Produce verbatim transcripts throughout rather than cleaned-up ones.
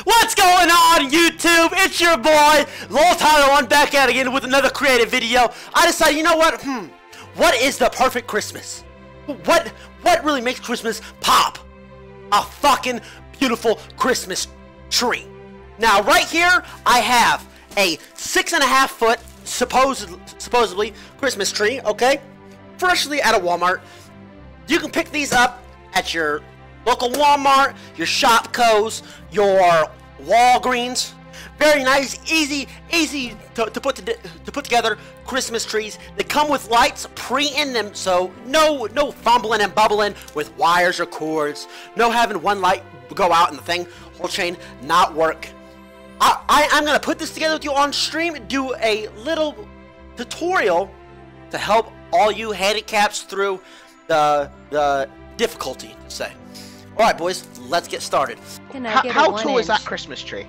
What's going on, YouTube? It's your boy, Lol Tyler, I'm back at it again with another creative video. I decided, you know what? Hmm. What is the perfect Christmas? What what really makes Christmas pop? A fucking beautiful Christmas tree. Now, right here, I have a six and a half foot supposed supposedly Christmas tree. Okay, freshly out of Walmart. You can pick these up at your local Walmart, your Shopko's, your Walgreens. Very nice, easy, easy to, to put to, to put together Christmas trees. They come with lights pre in them, so no no fumbling and bubbling with wires or cords. No having one light go out and the thing whole chain not work. I, I I'm gonna put this together with you on stream. Do a little tutorial to help all you handicaps through the the difficulty to say. All right, boys, let's get started. Can I How, get how a one tall inch? is that Christmas tree?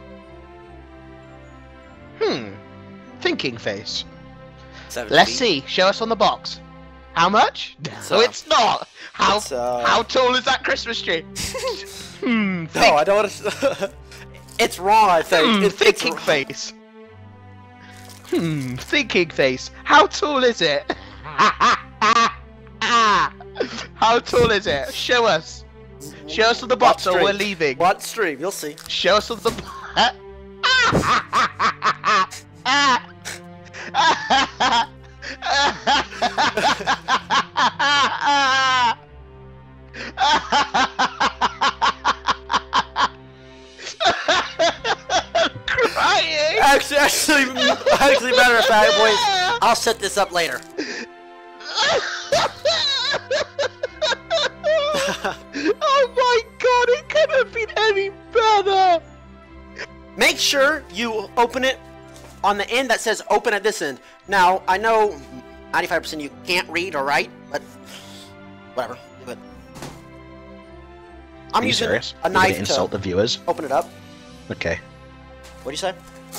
Hmm. Thinking face. Seven Let's feet. see. Show us on the box. How much? It's, No, uh, it's not. How it's, uh, how tall is that Christmas tree? hmm. No, Think, I don't want to. It's wrong, I think. hmm, It- it's thinking wrong. face. Hmm. Thinking face. How tall is it? How tall is it? Show us. Show us on the box or What we're stream? leaving. What stream? You'll see. Show us on the box. Crying. Actually, actually, actually, matter of fact, boys, I'll set this up later. Oh my god, it couldn't have been any better! Make sure you open it on the end that says open at this end. Now, I know ninety-five percent you can't read or write, but whatever. Do it. I'm Are you using serious? a You're gonna knife to insult the viewers? open it up. Okay. What do you say?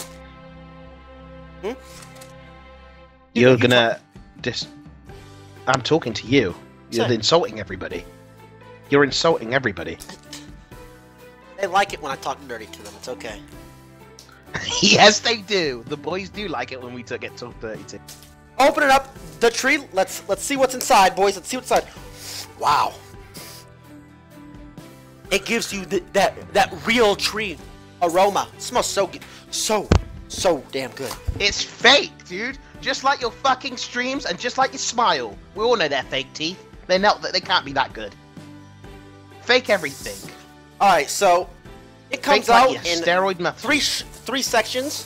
Hmm? You're you gonna dis. I'm talking to you. You're Say. insulting everybody. You're insulting everybody. They like it when I talk dirty to them. It's okay. Yes, they do. The boys do like it when we get talked dirty to. Open it up, the tree. Let's let's see what's inside, boys. Let's see what's inside. Wow. It gives you the, that that real tree aroma. It smells so good, so so damn good. It's fake, dude. Just like your fucking streams and just like your smile. We all know they're fake teeth. They're not. They can't be that good. Fake everything. All right, so it comes Fake like out your in steroid meth. three sh three sections.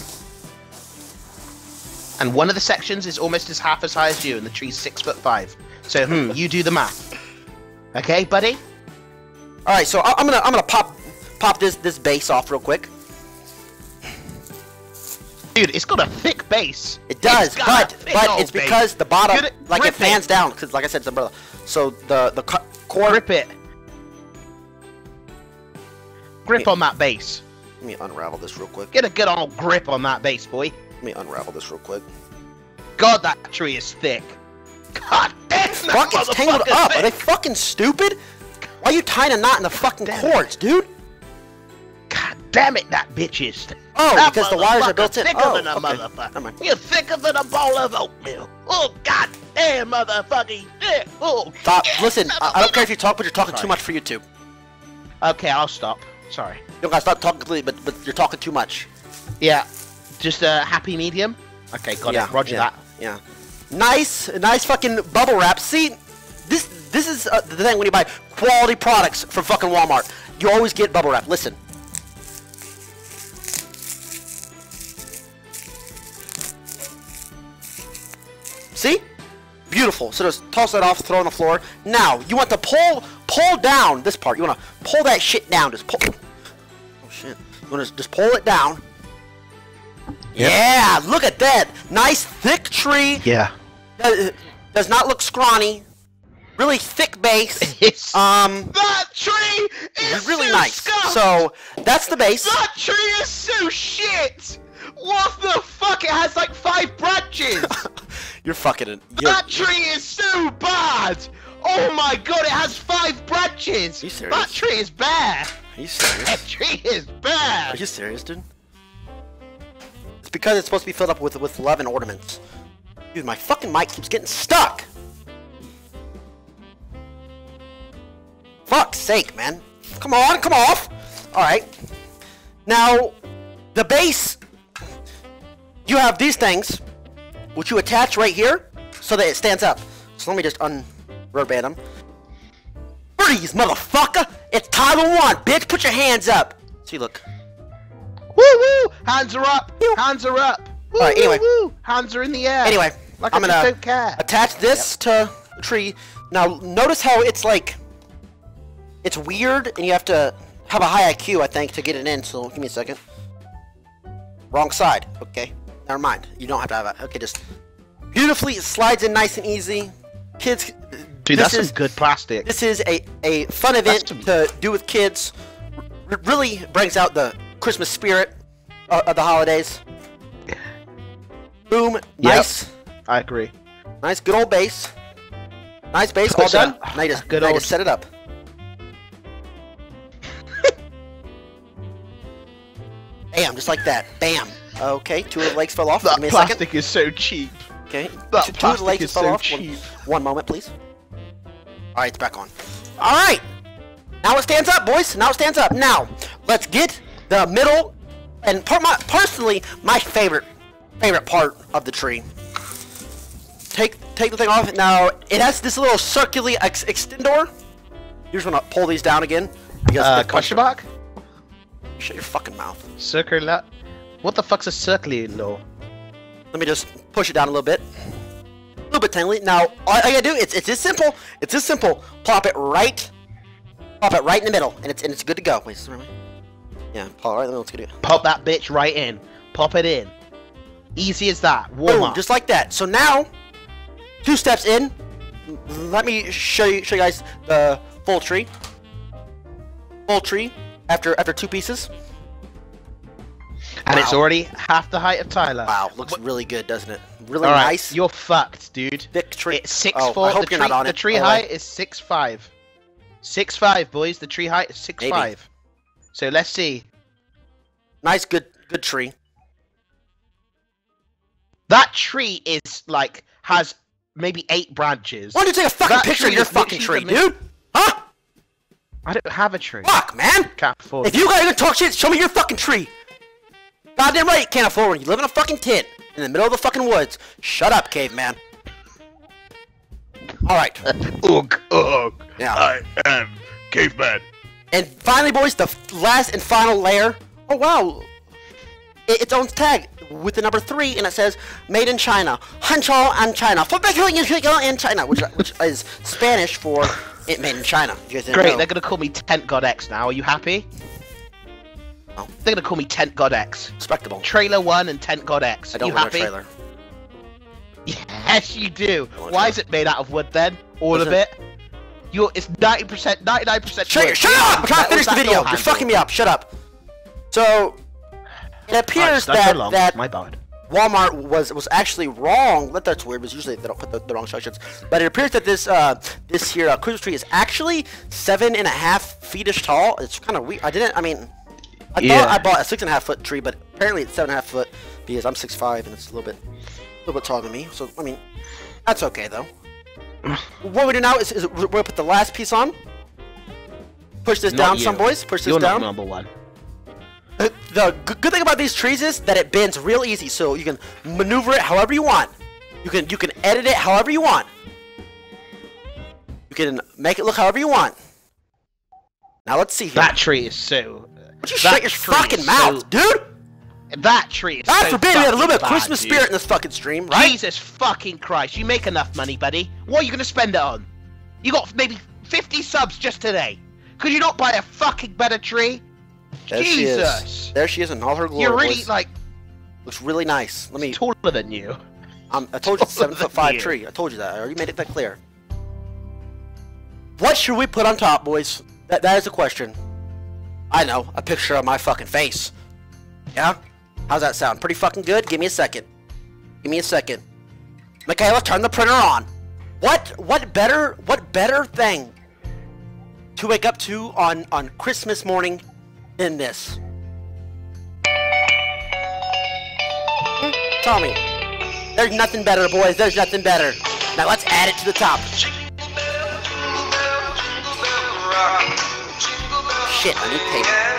And one of the sections is almost as half as high as you, and the tree's six foot five. So, hmm, you do the math. Okay, buddy? All right, so I I'm gonna I'm gonna pop pop this this base off real quick. Dude, it's got a thick base. It does, It's got but a thick but old it's because base. the bottom Good- like it grip fans down because like I said it's umbrella. So the the co- core. Grip it. Grip on that base. Let me unravel this real quick. Get a good old grip on that base, boy. Let me unravel this real quick. God, that tree is thick. God damn, that Fuck, it's tangled motherfucker's up. Are they thick. fucking stupid? Why are you tying a knot in the fucking damn it. cords, dude? God damn it, that bitch is. Oh, That because the wires are motherfucker built in. thicker Oh, than a okay. motherfucker. Never mind. You're thicker than a bowl of oatmeal. Oh, god damn, motherfucking shit. Oh, Stop. shit. Listen, I, I don't care if you talk, but you're talking Sorry. too much for YouTube. Okay, I'll stop. Sorry. You don't gotta stop talking completely, but, but you're talking too much. Yeah, just a happy medium. Okay, got yeah, it. Roger yeah, that. Yeah. Nice, nice fucking bubble wrap. See, this this is uh, the thing when you buy quality products from fucking Walmart. You always get bubble wrap. Listen. See? Beautiful. So just toss that off, throw it on the floor. Now, you want to pull pull down this part. You want to pull that shit down. Just pull. Oh shit. You want to just pull it down. Yep. Yeah, look at that. Nice thick tree. Yeah. Does, does not look scrawny. Really thick base. It's Um, that tree is really so nice. scuffed. So that's the base. That tree is so shit. What the fuck? It has like five branches. You're fucking. You're, That tree is so bad. Oh my god, it has five branches! Are you serious? That tree is bare! Are you serious? That tree is bare! Are you serious, dude? It's because it's supposed to be filled up with with love and ornaments. Dude, my fucking mic keeps getting stuck! Fuck's sake, man. Come on, come off! Alright. Now, the base, you have these things, which you attach right here, so that it stands up. So let me just un-rubber band them. Freeze, motherfucker! It's Tyler one, bitch! Put your hands up! See, look. Woo woo! Hands are up! Hands are up! Woo, Alright, anyway. woo, woo. Hands are in the air! Anyway, like I'm I gonna just don't care. attach this yep. to the tree. Now, notice how it's like, it's weird, and you have to have a high I Q, I think, to get it in, so give me a second. Wrong side. Okay, never mind. You don't have to have it. Okay, just beautifully slides in nice and easy. Kids, dude, this that's is some good plastic. This is a a fun event some... to do with kids. R really brings out the Christmas spirit uh, of the holidays. Boom, nice. Yep, I agree. Nice, good old base. Nice base, all done. Now you just, good now old... you just set it up. Bam, just like that. Bam. Okay, two of the legs fell off. That Give me a plastic second. is so cheap. Okay, that two, two of the legs is fell so off. cheap. One, one moment, please. Alright, it's back on. Alright! Now it stands up, boys. Now it stands up. Now, let's get the middle, and part my, personally, my favorite, favorite part of the tree. Take take the thing off. Now, it has this little circular ex extendor. You just want to pull these down again. Because uh, question mark? Shut your fucking mouth. Circular? What the fuck's a circular? Let me just push it down a little bit. A little bit tangly. Now, all I gotta do, it's it's this simple. It's this simple. Plop it right, plop it right in the middle, and it's and it's good to go. Wait, sorry. Yeah, plop it right in the middle. It's good to go. Pop that bitch right in. Pop it in. Easy as that. Warm Boom, up. just like that. So now, two steps in. Let me show you show you guys the full tree. Full tree. After after two pieces. And wow. It's already half the height of Tyler. Wow, looks what? really good, doesn't it? Really right, nice. You're fucked, dude. Thick tree. It's six oh, four. I hope the you're tree, not on the it. tree oh, height right. is six five. Six five, boys. The tree height is six Maybe. five. So let's see. Nice, good, good tree. That tree is like has maybe eight branches. Why don't you take a fucking that picture of your fucking tree, dude? Huh? I don't have a tree. Fuck, man! Can't afford if you guys are gonna talk shit, show me your fucking tree. Goddamn right you can't afford one. You live in a fucking tent in the middle of the fucking woods. Shut up, caveman. Alright. Ugh, ugh. Yeah. I am caveman. And finally, boys, the last and final layer. Oh, wow. It, its own tag with the number three, and it says, Made in China. Hanzhou and China. In China, which, which is Spanish for it made in China. You guys didn't Great, know. they're gonna call me Tent God X now. Are you happy? Oh. They're gonna call me Tent God X. Respectable. Trailer one and Tent God X. I don't you want happy? a trailer. Yes, you do. Why Why is it made out of wood then? All Is of it? it? You're, it's ninety percent, ninety-nine percent Shut, wood. shut up! I'm trying to finish the video. You're handle? fucking me up. Shut up. So, it appears Right, that, so long. that My bad. Walmart was was actually wrong. That that's weird, because usually they don't put the, the wrong sections. But it appears that this uh this here uh, Christmas tree is actually seven and a half feetish tall. It's kind of weird. I didn't. I mean, I Yeah. thought I bought a six and a half foot tree, but apparently it's seven and a half foot because I'm six five and it's a little bit a little bit taller than me. So I mean, that's okay though. What we do now is, is we're gonna put the last piece on. Push this Not down, you. some boys. Push this You're down. not number one. Uh, The good good thing about these trees is that it bends real easy, so you can maneuver it however you want. You can you can edit it however you want. You can make it look however you want. Now let's see here. That tree is so. Would you that shut your tree fucking is mouth, so- dude? That tree is God so forbid we had a little bit of fucking Christmas bad, spirit dude. in this fucking stream, right? Jesus fucking Christ! You make enough money, buddy. What are you gonna spend it on? You got maybe fifty subs just today. Could you not buy a fucking better tree? There she is. Jesus! There she is in all her glory. You're really boys. like Looks really nice. Let me. taller than you. Um, I told you it's a seven taller foot five than you. tree. I told you that. I already made it that clear. What should we put on top, boys? That that is the question. I know, a picture of my fucking face. Yeah? How's that sound? Pretty fucking good? Give me a second. Give me a second. Michaela, turn the printer on. what what better what better thing to wake up to on on Christmas morning than this? Hmm? Tell me. There's nothing better, boys. There's nothing better. Now let's add it to the top. Shit, I need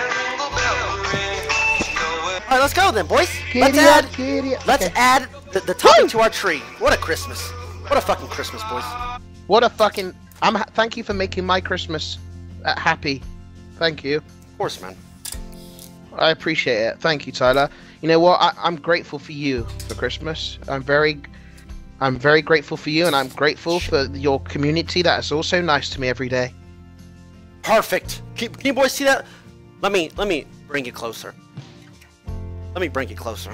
paper. Alright, let's go then, boys. Let's add, let's add the, the topping to our tree. What a Christmas. What a fucking Christmas, boys. What a fucking... I'm ha thank you for making my Christmas uh, happy. Thank you. Of course, man. I appreciate it. Thank you, Tyler. You know what? I I'm grateful for you for Christmas. I'm very... I'm very grateful for you, and I'm grateful for your community that is also nice to me every day. Perfect. Can, can you boys see that? Let me let me bring it closer. Let me bring it closer.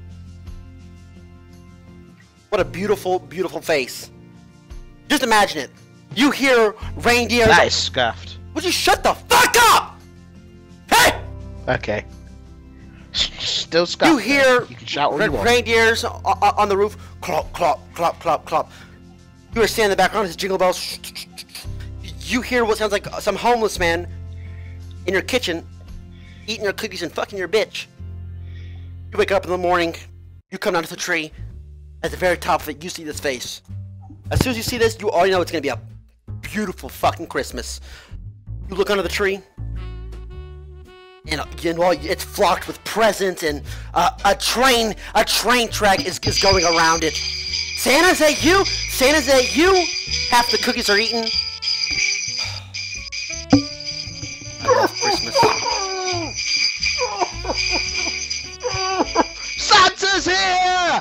What a beautiful, beautiful face. Just imagine it. You hear reindeer. That is scuffed. Would you shut the fuck up? Hey! Okay. Still scuffed. You hear you can shout what re you want. reindeers on, on the roof. Clop, clop, clop, clop, clop. You are standing in the background. It's jingle bells. You hear what sounds like some homeless man in your kitchen eating your cookies and fucking your bitch. You wake up in the morning, you come down to the tree, at the very top of it, you see this face. As soon as you see this, you already know it's gonna be a beautiful fucking Christmas. You look under the tree, and uh, you know, it's flocked with presents, and uh, a train, a train track is, is going around it. Santa's at you! Santa's at you! Half the cookies are eaten. I love Christmas. Santa's here!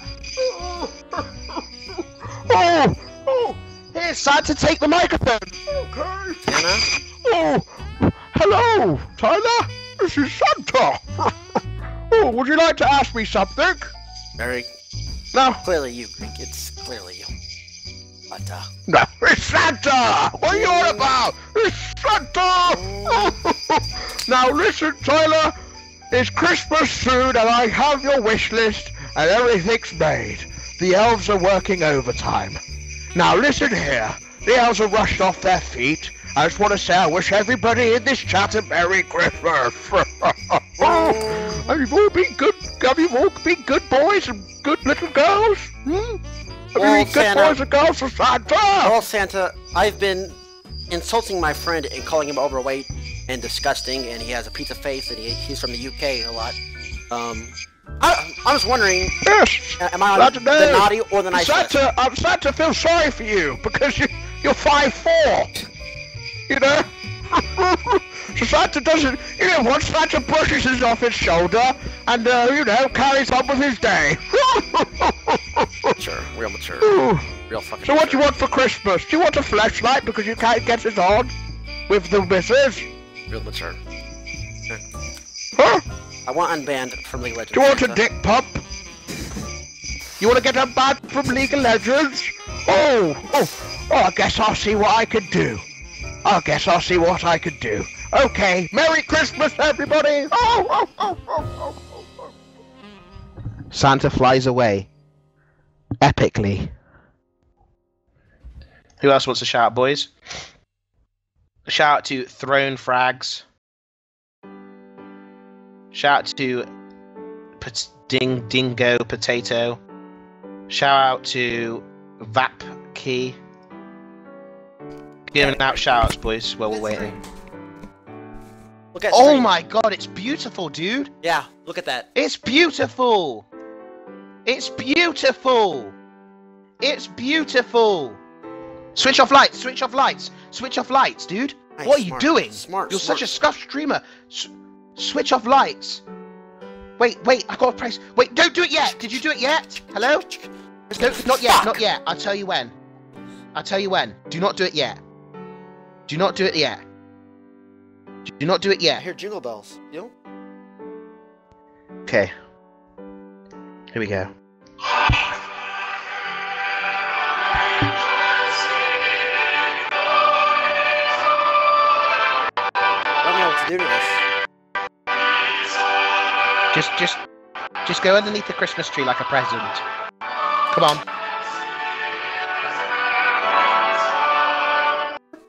Oh, oh, here, Santa, take the microphone. Okay. Santa? Oh, hello, Tyler. This is Santa. Oh, would you like to ask me something? Very No. clearly you, Greek. It's clearly you. But, uh... No, it's Santa! What are you on about? It's Santa! Now listen, Tyler, it's Christmas soon and I have your wish list and everything's made. The elves are working overtime. Now listen here, the elves are rushed off their feet. I just want to say I wish everybody in this chat a Merry Christmas. Have you all been good? Have you all been good boys and good little girls? Hmm? Have Well, you been good Santa- boys and girls for Santa? Well, Santa, I've been insulting my friend and calling him overweight and disgusting, and he has a pizza face, and he, he's from the U K a lot. Um, I, I was wondering, Yes. am I on Glad the to know. naughty or the nice list? Santa, I'm Santa feels sorry for you because you, you're five four. You know? So Santa doesn't, you know what, Santa brushes his off his shoulder and, uh, you know, carries on with his day. Mature, real mature, Ooh. real fucking So what do mature. you want for Christmas? Do you want a flashlight because you can't get it on with the missus? Real mature. Huh? I want unbanned from League of Legends. Do you want a Santa. dick pump? You want to get unbanned from League of Legends? Oh, oh, oh, I guess I'll see what I can do. I guess I'll see what I can do. Okay, Merry Christmas, everybody! Oh, oh, oh, oh, oh, oh, oh. Santa flies away. Epically. Who else wants to shout out, boys? A shout out to Throne Frags. Shout out to Pot Ding Dingo Potato. Shout out to Vap Key. Giving out shout outs, boys, while we're waiting. Look at Oh screen. my god, it's beautiful, dude! Yeah, look at that. It's beautiful! It's beautiful! It's beautiful! Switch off lights, switch off lights, switch off lights, dude! Nice, What are you smart, doing? smart, You're smart. such a scuffed streamer! S switch off lights! Wait, wait, I gotta press. Wait, don't do it yet! Did you do it yet? Hello? No, not yet, Fuck. not yet. I'll tell you when. I'll tell you when. Do not do it yet. Do not do it yet. Do not do it I yet. hear jingle bells. You know? Okay. Here we go. I don't know what to do to this. Just, just, just go underneath the Christmas tree like a present. Come on.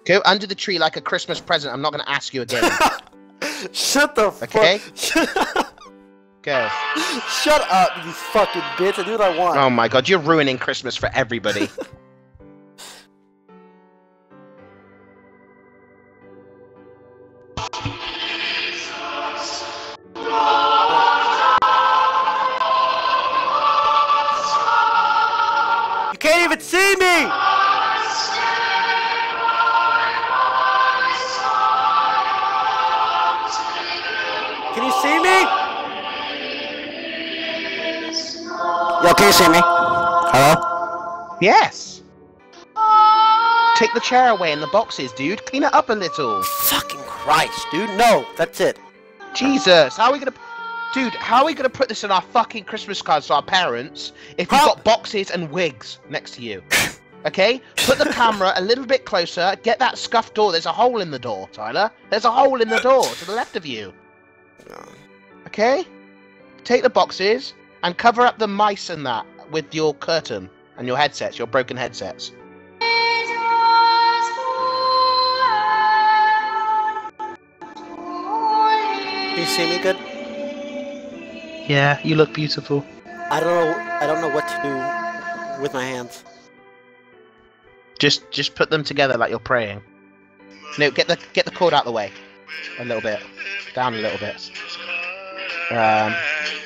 Go under the tree like a Christmas present. I'm not going to ask you again. Shut the Okay? fuck. Go. Shut up, you fucking bitch. I do what I want. Oh my god, you're ruining Christmas for everybody. You can't even see me! Can you see me? Yo, can you see me? Hello? Yes. Take the chair away and the boxes, dude. Clean it up a little. Fucking Christ, dude. No, that's it. Jesus, how are we gonna... Dude, how are we gonna put this in our fucking Christmas cards to our parents if you've How- got boxes and wigs next to you? Okay? Put the camera a little bit closer. Get that scuffed door. There's a hole in the door, Tyler. There's a hole in the door to the left of you. Okay? Take the boxes and cover up the mice and that with your curtain and your headsets, your broken headsets. Can you see me good? Yeah, you look beautiful. I don't know. I don't know what to do with my hands. Just just put them together like you're praying. No, get the get the cord out of the way. A little bit. Down a little bit. Um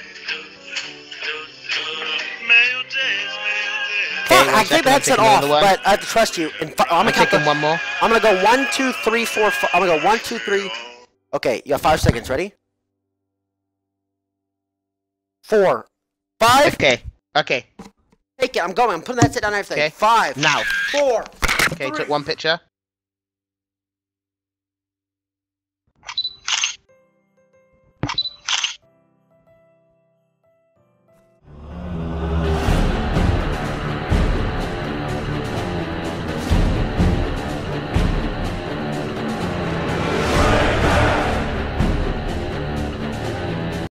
Fuck, one I second, take the I'm headset taking off, another one. but I have to trust you. And fi- I'm I'm gonna count taking the, one more. I'm gonna go one, two, three, four, five. I'm gonna go one, two, three. Okay, you have five seconds. Ready? Four, five. Okay. Okay. Take it. I'm going. I'm putting that headset down and everything. Okay. Five. Now. Four. Okay, three, took one picture.